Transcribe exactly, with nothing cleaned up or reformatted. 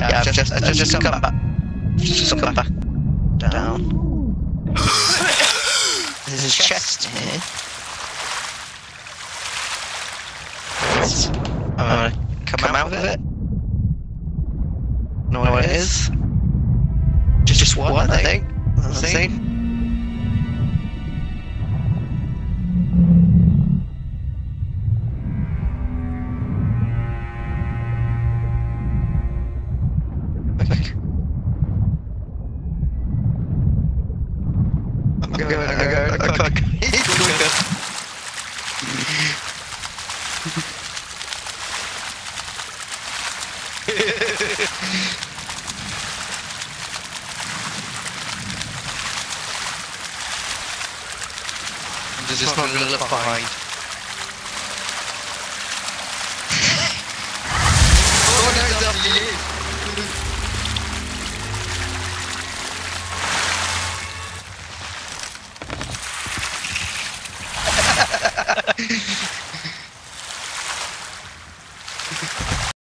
Yeah, just, just, just, just come back. Just come back. Down. There's a chest here. I'm gonna come, come out of it. Know what it is? Just, just one, one I think. Let's see. Okay. I'm going, I'm going, I'm going, I'm going. Does this not really look behind?